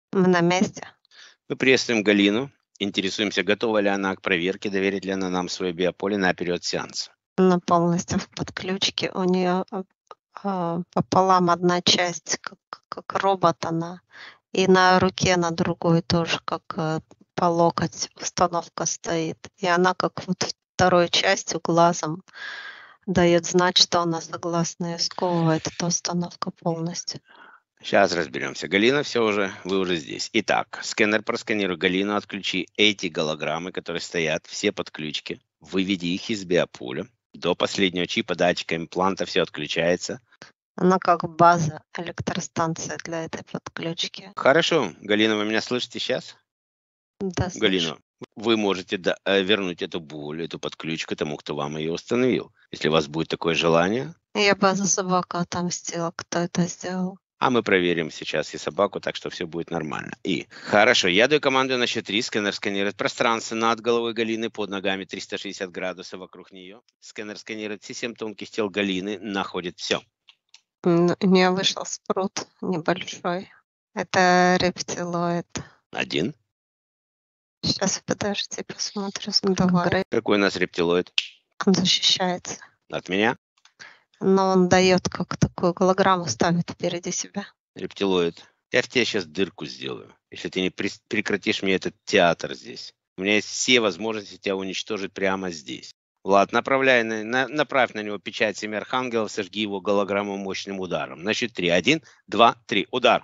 Мы на месте. Мы приветствуем Галину. Интересуемся, готова ли она к проверке, доверит ли она нам свое биополе на период сеанса. Она полностью в подключке. У нее пополам одна часть, как робот она. И на руке, на другой тоже, как по локоть установка стоит. И она как вот второй частью глазом дает знать, что она согласна и сковывает эта установка полностью. Сейчас разберемся. Галина, все уже, вы уже здесь. Итак, сканер просканируй Галину, отключи эти голограммы, которые стоят, все подключки. Выведи их из биополя. До последнего чипа, датчика, импланта все отключается. Она как база, электростанция для этой подключки. Хорошо. Галина, вы меня слышите сейчас? Да, слышу. Галина, вы можете вернуть эту боль, эту подключку тому, кто вам ее установил. Если у вас будет такое желание. Я бы за собаку отомстила, кто это сделал. А мы проверим сейчас и собаку, так что все будет нормально. И хорошо, я даю команду на счет 3. Сканер сканирует пространство над головой Галины, под ногами 360 градусов вокруг нее. Сканер сканирует все 7 тонких тел Галины, находит все. У нее вышел спрут небольшой. Это рептилоид. Один. Сейчас, подожди, посмотрю. Давай. Какой у нас рептилоид? Он защищается. От меня? Но он дает как такую голограмму, ставит впереди себя. Рептилоид. Я в тебе сейчас дырку сделаю, если ты не прекратишь мне этот театр здесь. У меня есть все возможности тебя уничтожить прямо здесь. Влад, направь на него печать 7 архангелов, сожги его голограмму мощным ударом. На счет 3. 1, 2, 3. Удар.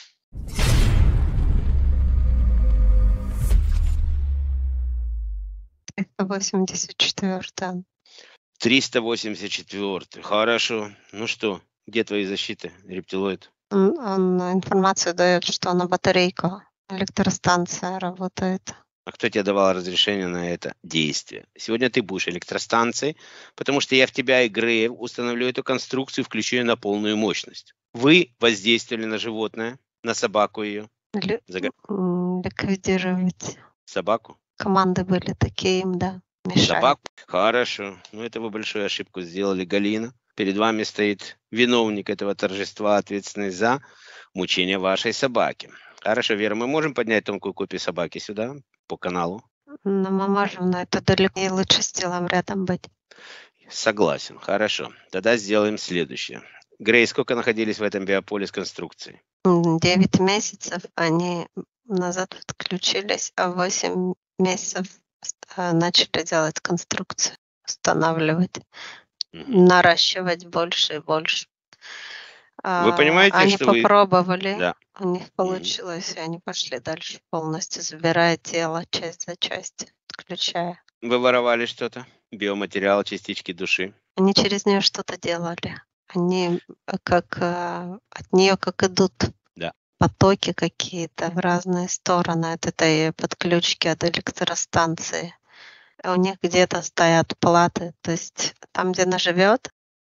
Это 84-я. 384. Хорошо. Ну что, где твои защиты, рептилоид? Он информацию дает, что на батарейка, электростанция работает. А кто тебе давал разрешение на это действие? Сегодня ты будешь электростанцией, потому что я в тебя и Греев установлю эту конструкцию, включу ее на полную мощность. Вы воздействовали на животное, на собаку ее. Ликвидировать. Собаку? Команды были такие им, да. Мешают. Собаку? Хорошо. Ну, это вы большую ошибку сделали, Галина. Перед вами стоит виновник этого торжества, ответственный за мучение вашей собаки. Хорошо, Вера, мы можем поднять тонкую копию собаки сюда, по каналу? Ну, мы можем, но это далеко, и лучше с телом рядом быть. Согласен, хорошо. Тогда сделаем следующее. Грей, сколько находились в этом биополе с конструкцией? 9 месяцев они назад подключились, а 8 месяцев начали делать конструкцию, устанавливать, наращивать больше и больше. Вы понимаете, они что попробовали, Да. у них получилось, и они пошли дальше полностью, забирая тело часть за часть, подключая. Вы воровали что-то? Биоматериал, частички души? Они через нее что-то делали. Они как от нее как идут Да. потоки какие-то в разные стороны от этой подключки, от электростанции. У них где-то стоят платы, то есть там, где она живет,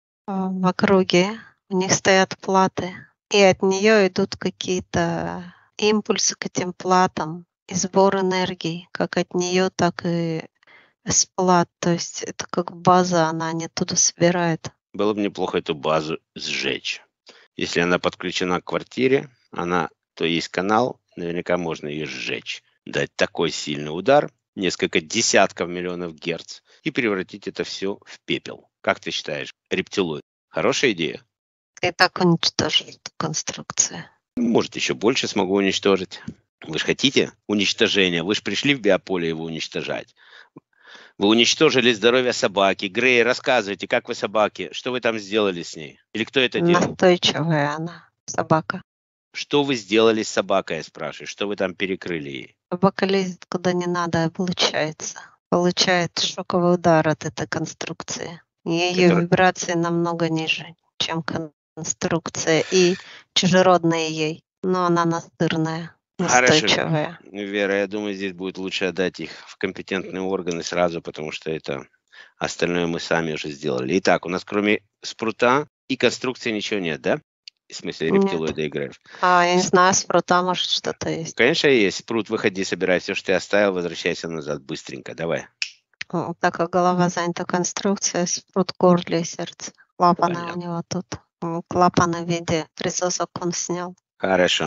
в округе, у них стоят платы, и от нее идут какие-то импульсы к этим платам и сбор энергии, как от нее, так и с плат. То есть это как база, она не оттуда собирает. Было бы неплохо эту базу сжечь. Если она подключена к квартире, то есть канал, наверняка можно ее сжечь. Дать такой сильный удар, несколько десятков миллионов герц, и превратить это все в пепел. Как ты считаешь, рептилоид? Хорошая идея? И так уничтожили эту конструкцию. Может, еще больше смогу уничтожить. Вы же хотите уничтожения? Вы же пришли в биополе его уничтожать. Вы уничтожили здоровье собаки. Грей, рассказывайте, как вы собаки, что вы там сделали с ней? Или кто это делал? Настойчивая она, собака. Что вы сделали с собакой, я спрашиваю? Что вы там перекрыли ей? Собака лезет куда не надо, получается. Получает шоковый удар от этой конструкции. Ее вибрации намного ниже, чем конструкция, и чужеродная ей. Но она настырная, настойчивая. Хорошо, Вера, я думаю, здесь будет лучше отдать их в компетентные органы сразу, потому что это остальное мы сами уже сделали. Итак, у нас кроме спрута и конструкции ничего нет, да? В смысле, рептилоида играешь? Я не знаю, спрута, может, что-то есть. Конечно, есть. Спрут, выходи, собирай все, что ты оставил, возвращайся назад быстренько. Давай. Так как голова занята конструкцией, спрут горле и сердце. Клапаны у него тут. Клапаны в виде присосок он снял. Хорошо.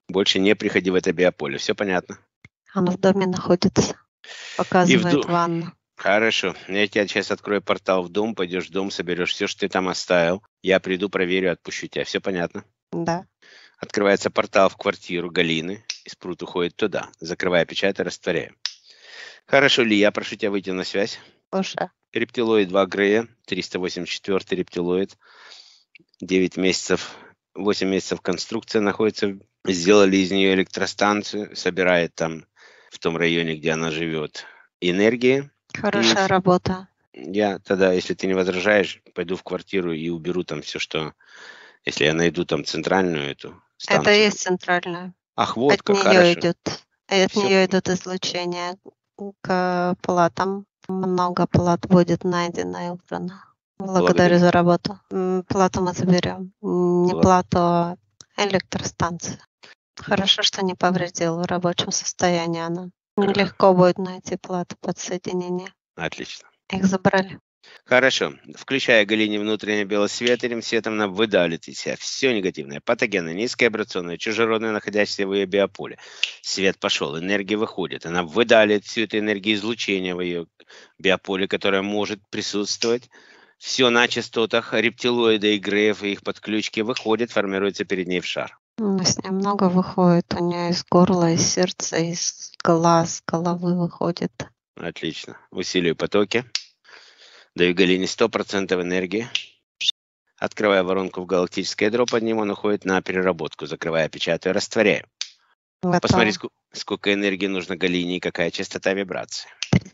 Больше не приходи в это биополе. Все понятно? Оно в доме находится, показывает ванну. Хорошо. Я тебе сейчас открою портал в дом, пойдешь в дом, соберешь все, что ты там оставил. Я приду, проверю, отпущу тебя. Все понятно? Да. Открывается портал в квартиру Галины. И спрут уходит туда. Закрывая печать и растворяем. Хорошо, Ли, я прошу тебя выйти на связь. Слушай. Рептилоид 2 Грея, 384 рептилоид. 9 месяцев, 8 месяцев конструкция находится. Сделали из нее электростанцию. Собирает там, в том районе, где она живет, энергии. Хорошая работа. Я тогда, если ты не возражаешь, пойду в квартиру и уберу там все, что... Если я найду там центральную эту станцию. Это и есть центральная. Ах, вот от как, нее хорошо. идет. От нее идут излучения к платам. Много плат будет найдено и убрано. Благодарю за работу. Плату мы заберем. Не плату, а электростанцию. Хорошо, что не повредила в рабочем состоянии она. Легко будет найти плату подсоединения. Отлично. Их забрали. Хорошо. Включая Галине внутренний белосветерем, светом нам выдалит из себя все негативное, патогенное, низковибрационное, чужеродное, находящееся в ее биополе. Свет пошел, энергия выходит. Она выдалит всю эту энергию излучения в ее биополе, которое может присутствовать. Все на частотах рептилоида и греев и их подключки выходит, формируется перед ней в шар. С ней много выходит. У нее из горла, из сердца, из глаз, головы выходит. Отлично. Усиливаю потоки. Даю Галине 100% энергии. Открывая воронку в галактическое ядро, под ним он уходит на переработку. Закрывая, печатаю, растворяю. Готово. Посмотри, сколько энергии нужно Галине и какая частота вибрации.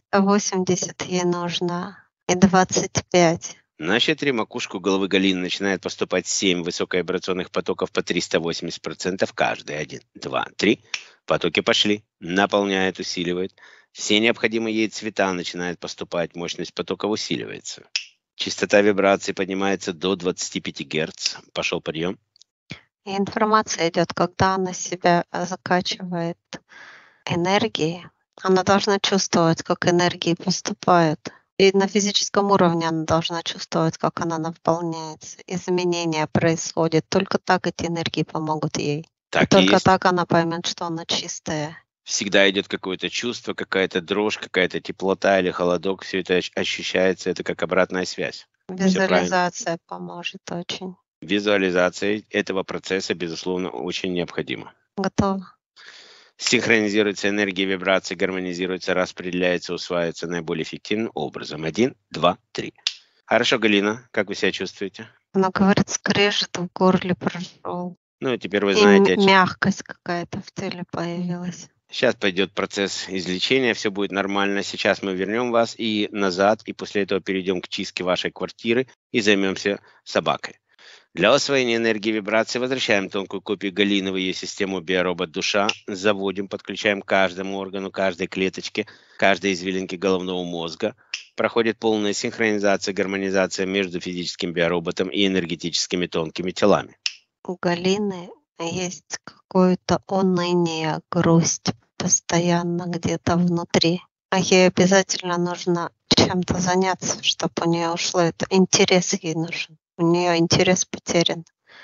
380 ей нужно и 25. На счет 3 макушку головы Галины начинает поступать 7 высоковибрационных потоков по 380% каждый. 1, 2, 3. Потоки пошли. Наполняет, усиливает. Все необходимые ей цвета начинают поступать. Мощность потоков усиливается. Частота вибрации поднимается до 25 Гц. Пошел подъем. И информация идет, когда она себя закачивает энергией. Она должна чувствовать, как энергии поступают. И на физическом уровне она должна чувствовать, как она наполняется. Изменения происходят. Только так эти энергии помогут ей. Так и только есть. так она поймет, что она чистая. Всегда идет какое-то чувство, какая-то дрожь, какая-то теплота или холодок. Все это ощущается, это как обратная связь. Визуализация поможет очень. Визуализация этого процесса, безусловно, очень необходима. Готово. Синхронизируется энергия вибрации, гармонизируется, распределяется, усваивается наиболее эффективным образом. 1, 2, 3. Хорошо, Галина, как вы себя чувствуете? Она говорит, скрежет в горле прошел. Ну, теперь вы знаете... мягкость какая-то в теле появилась. Сейчас пойдет процесс излечения, все будет нормально. Сейчас мы вернем вас и назад, и после этого перейдем к чистке вашей квартиры и займемся собакой. Для освоения энергии вибрации возвращаем тонкую копию Галины в ее систему биоробот душа, заводим, подключаем каждому органу, каждой клеточке, каждой извилинке головного мозга. Проходит полная синхронизация, гармонизация между физическим биороботом и энергетическими тонкими телами. У Галины есть какое-то уныние, грусть постоянно где-то внутри. А ей обязательно нужно чем-то заняться, чтобы у нее ушло это. Интерес ей нужен. У нее интерес потерян.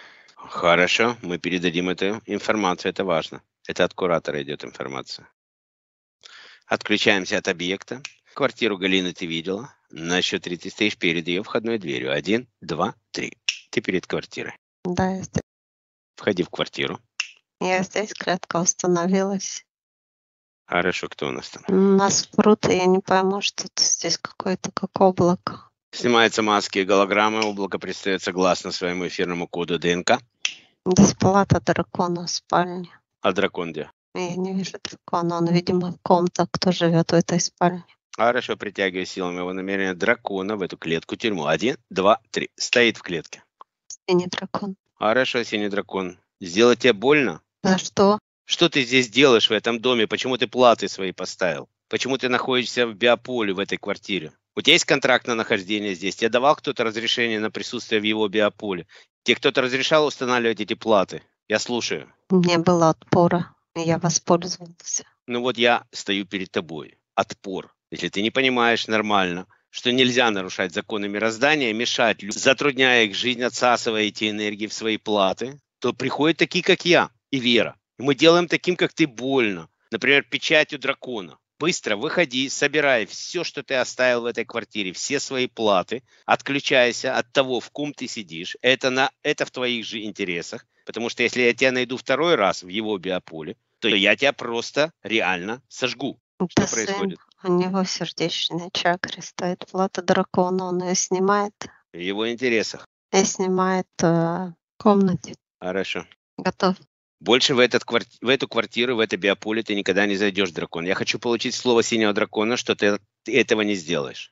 Хорошо, мы передадим эту информацию, это важно. Это от куратора идет информация. Отключаемся от объекта. Квартиру Галины ты видела. На счет 3 ты стоишь перед ее входной дверью. 1, 2, 3. Ты перед квартирой. Да, я здесь. Входи в квартиру. Я здесь, клетка установилась. Хорошо, кто у нас там? У нас пруд, и я не пойму, что здесь какое-то как облако. Снимаются маски и голограммы. Облако предстает согласно своему эфирному коду ДНК. Здесь палата дракона в спальне. А дракон где? Я не вижу дракона, он, видимо, в ком-то, кто живет в этой спальне. Хорошо, притягиваю силами его намерения дракона в эту клетку-тюрьму. 1, 2, 3. Стоит в клетке. Синий дракон. Хорошо, синий дракон. Сделать тебе больно? За что? Что ты здесь делаешь в этом доме? Почему ты платы свои поставил? Почему ты находишься в биополе в этой квартире? У тебя есть контракт на нахождение здесь? Тебе давал кто-то разрешение на присутствие в его биополе? Тебе кто-то разрешал устанавливать эти платы? Я слушаю. Не было отпора, и я воспользовался. Ну вот я стою перед тобой. Отпор. Если ты не понимаешь нормально, что нельзя нарушать законы мироздания, мешать людям, затрудняя их жизнь, отсасывая эти энергии в свои платы, то приходят такие, как я и Вера. И мы делаем таким, как ты, больно. Например, печатью дракона. Быстро выходи, собирай все, что ты оставил в этой квартире, все свои платы, отключайся от того, в ком ты сидишь. Это в твоих же интересах, потому что если я тебя найду второй раз в его биополе, то я тебя просто реально сожгу. Что Это сын, происходит? у него в сердечной чакре стоит плата дракона, он ее снимает В его интересах. и снимает в комнате. Хорошо. Готов. Больше в эту квартиру, в это биополе ты никогда не зайдешь, дракон. Я хочу получить слово синего дракона, что ты этого не сделаешь.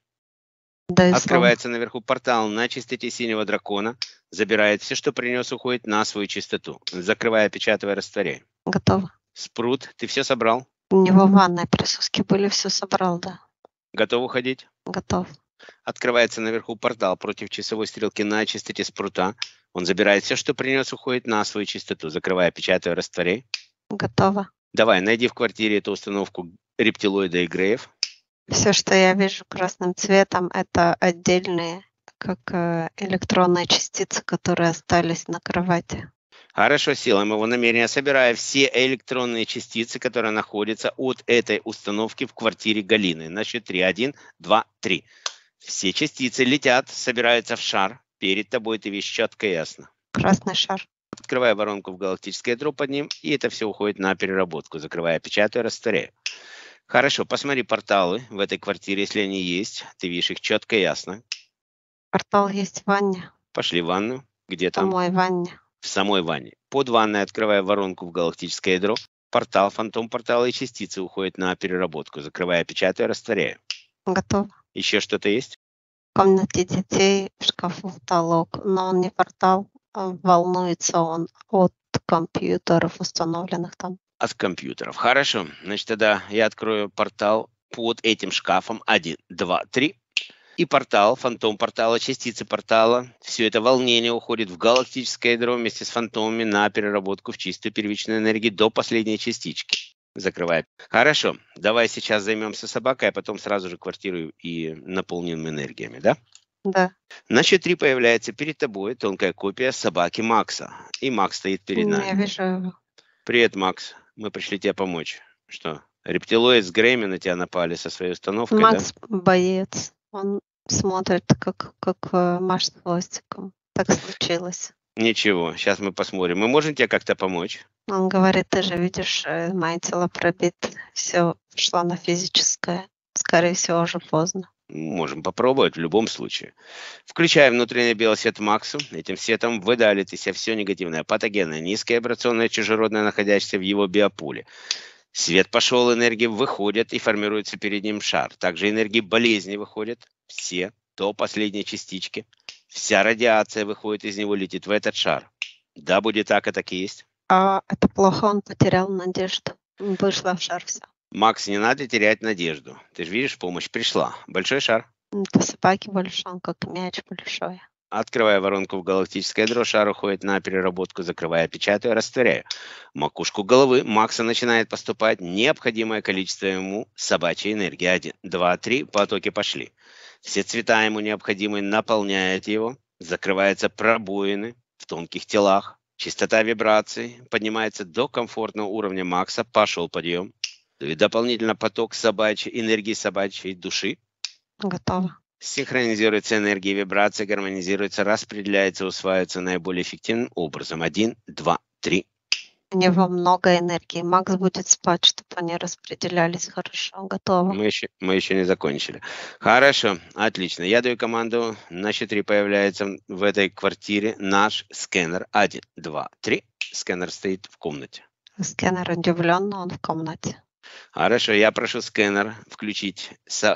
Даю слово. Открывается наверху портал на чистоте синего дракона, забирает все, что принес, уходит на свою чистоту. Закрывая, печатывая, растворяй. Готово. Спрут, ты все собрал? У него в ванной присоски были, все собрал, да. Готов уходить? Готов. Открывается наверху портал против часовой стрелки на чистоте спрута. Он забирает все, что принес, уходит на свою чистоту. Закрывая, печатывая, растворяй. Готово. Давай, найди в квартире эту установку рептилоида и греев. Все, что я вижу красным цветом, это отдельные, как электронные частицы, которые остались на кровати. Хорошо, силой моего намерения собираю все электронные частицы, которые находятся от этой установки в квартире Галины. На счет 3. 1, 2, 3. Все частицы летят, собираются в шар. Перед тобой ты видишь четко и ясно. Красный шар. Открываю воронку в галактическое ядро под ним, и это все уходит на переработку. Закрывая, печатаю, растворяю. Хорошо, посмотри порталы в этой квартире, если они есть. Ты видишь их четко и ясно. Портал есть в ванне. Пошли в ванну. Где В там? самой ванне. В самой ванне. Под ванной открывая воронку в галактическое ядро. Портал, фантом портала и частицы уходят на переработку. Закрывая, печатаю, растворяю. Готово. Еще что-то есть? В комнате детей в шкафу потолок, но он не портал, волнуется он от компьютеров, установленных там. От компьютеров. Хорошо. Значит, тогда я открою портал под этим шкафом. 1, 2, 3. И портал, фантом портала, частицы портала. Все это волнение уходит в галактическое ядро вместе с фантомами на переработку в чистую первичную энергию до последней частички. Закрывай. Хорошо. Давай сейчас займемся собакой, а потом сразу же квартиру и наполним энергиями, да? Да. На счет 3 появляется перед тобой тонкая копия собаки Макса. И Макс стоит перед Я нами. вижу его. Привет, Макс. Мы пришли тебе помочь. Что, рептилоид с Грэмми на тебя напали со своей установкой, Макс боец. Он смотрит, как машет хвостиком. Так случилось. да? Ничего, сейчас мы посмотрим. Мы можем тебе как-то помочь? Он говорит, ты же видишь, мое тело пробито. Все шло на физическое. Скорее всего, уже поздно. Можем попробовать в любом случае. Включая внутренний белый свет Максу. Этим светом выдалит из себя все негативное, патогенное, низкое вибрационное, чужеродное, находящееся в его биополе. Свет пошел, энергии выходят и формируется перед ним шар. Также энергии болезни выходят, все, до последней частички. Вся радиация выходит из него, летит в этот шар. Да, будет так, и так и есть. А это плохо, он потерял надежду. Вышла в шар все. Макс, не надо терять надежду. Ты же видишь, помощь пришла. Большой шар. Это собаки большой, он как мяч большой. Открывая воронку в галактическое ядро, шар уходит на переработку, закрывая, печатаю, растворяю. В макушку головы Макса начинает поступать необходимое количество ему собачьей энергии. 1, 2, 3, потоки пошли. Все цвета ему необходимые наполняют его. Закрываются пробоины в тонких телах. Частота вибраций поднимается до комфортного уровня Макса. Пошел подъем. И дополнительно поток собачьей энергии, собачьей души. Готово. Синхронизируется энергия, вибрация, гармонизируется, распределяется, усваивается наиболее эффективным образом. 1, 2, 3. У него много энергии. Макс будет спать, чтобы они распределялись хорошо. Готово. Мы еще не закончили. Хорошо, отлично. Я даю команду. На счет 3 появляется в этой квартире наш скэнер. 1, 2, 3. Скэнер стоит в комнате. Скэнер удивлен, но он в комнате. Хорошо, я прошу скэнер включить.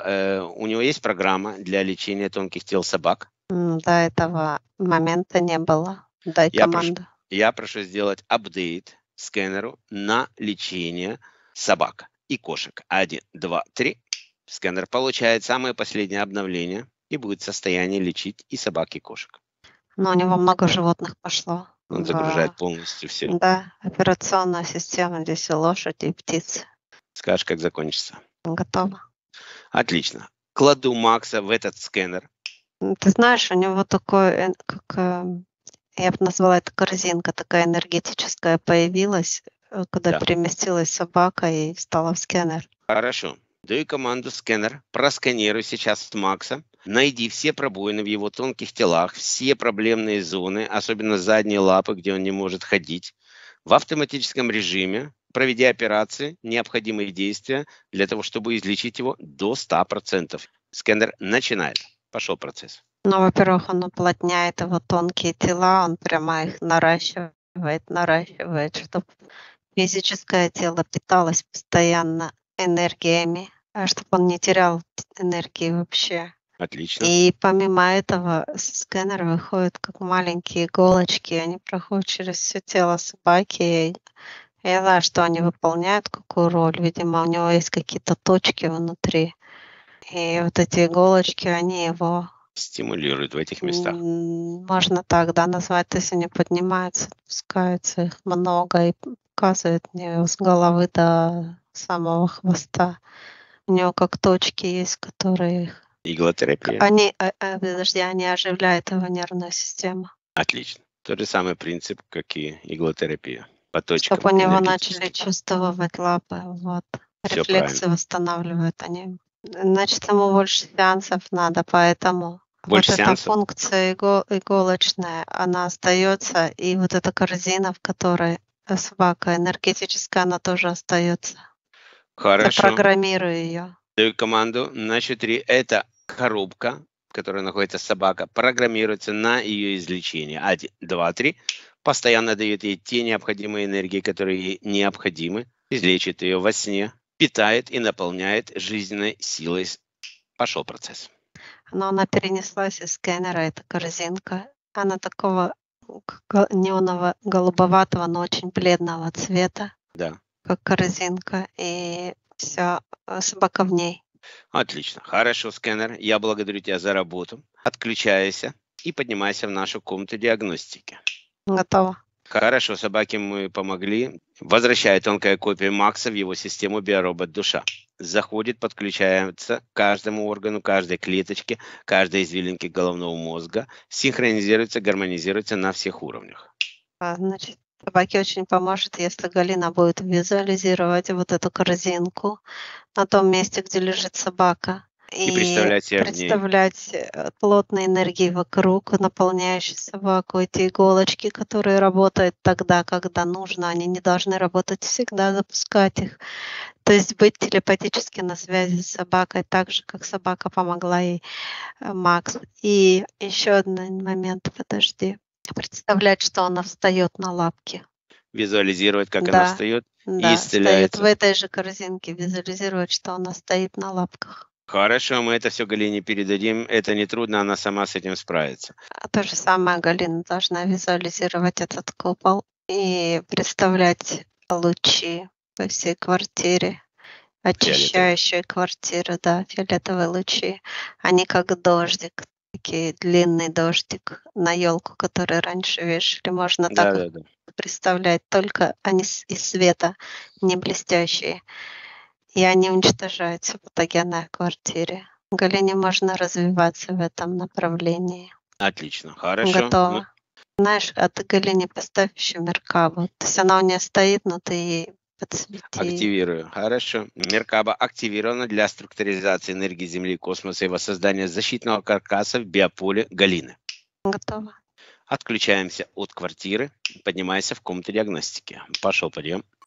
У него есть программа для лечения тонких тел собак? До этого момента не было. Дай команду. Я прошу сделать апдейт скэнеру на лечение собак и кошек. 1, 2, 3. Скэнер получает самое последнее обновление и будет в состоянии лечить и собак, и кошек. Но у него много животных пошло. Он загружает полностью все. Да, операционная система. Здесь и лошади, и птицы. Скажешь, как закончится? Готово. Отлично. Кладу Макса в этот скэнер. Ты знаешь, у него такой, как я бы назвала это корзинка, такая энергетическая появилась. когда Да. переместилась собака и встала в сканер. Хорошо. Даю команду сканер, просканируй сейчас Макса, найди все пробоины в его тонких телах, все проблемные зоны, особенно задние лапы, где он не может ходить. В автоматическом режиме проведи операции, необходимые действия для того, чтобы излечить его до 100%. Сканер начинает. Пошел процесс. Ну, во-первых, он уплотняет его тонкие тела, он прямо их наращивает, чтобы физическое тело питалось постоянно энергиями, чтобы он не терял энергии вообще. Отлично. И помимо этого с сканера выходят как маленькие иголочки, они проходят через все тело собаки. Я знаю, что они выполняют, какую роль. Видимо, у него есть какие-то точки внутри. И вот эти иголочки, они его, Стимулирует в этих местах. можно так, да, назвать. То есть они поднимаются, опускаются, их много и показывают мне с головы до самого хвоста. У него как точки есть, которые их Иглотерапия. подожди, они оживляют его нервную систему, Отлично. Тот же самый принцип, как и иглотерапия. По точкам чтобы у него начали энергетическим. чувствовать лапы. Вот. Все правильно. Рефлексы восстанавливают они. Значит, ему больше сеансов надо, поэтому Больше вот эта сеансов? функция иголочная, она остается, и вот эта корзина, в которой собака энергетическая, она тоже остается. Хорошо. Запрограммируй ее. Даю команду на 4. Эта коробка, в которой находится собака, программируется на ее излечение. 1, 2, 3. Постоянно дает ей те необходимые энергии, которые ей необходимы. Излечит ее во сне, питает и наполняет жизненной силой. Пошел процесс. Но она перенеслась из сканера, эта корзинка. Она такого неоново-голубоватого, но очень бледного цвета, Да. как корзинка, и вся собака в ней. Отлично. Хорошо, сканер. Я благодарю тебя за работу. Отключайся и поднимайся в нашу комнату диагностики. Готово. Хорошо, собаке мы помогли. Возвращает тонкая копия Макса в его систему биоробот душа. Заходит, подключается к каждому органу, каждой клеточке, каждой извилинке головного мозга. Синхронизируется, гармонизируется на всех уровнях. Значит, собаке очень поможет, если Галина будет визуализировать вот эту корзинку на том месте, где лежит собака. И представлять себя в ней. Представлять плотные энергии вокруг, наполняющие собаку, эти иголочки, которые работают тогда, когда нужно, они не должны работать всегда, запускать их. То есть быть телепатически на связи с собакой, так же, как собака помогла ей, Макс. И еще один момент, подожди. Представлять, что она встает на лапки. Визуализировать, как она Да, встает и да, стоит в исцеляется. этой же корзинке, визуализировать, что она стоит на лапках. Хорошо, мы это все Галине передадим. Это нетрудно, она сама с этим справится. А то же самое Галина должна визуализировать этот купол и представлять лучи по всей квартире, очищающие квартиру, да, фиолетовые лучи. Они как дождик, такой длинный дождик на елку, который раньше вешали. Можно так их Да. представлять, только они из света, не блестящие. И они уничтожают все патогенное в квартире. Галине можно развиваться в этом направлении. Отлично, хорошо. Готово. Знаешь, а ты Галине поставь еще Меркабу. То есть она у нее стоит, но ты ей подсвети. Активирую. Хорошо. Меркаба активирована для структуризации энергии Земли и космоса и воссоздания защитного каркаса в биополе Галины. Готово. Отключаемся от квартиры, поднимайся в комнату диагностики. Пошел подъем.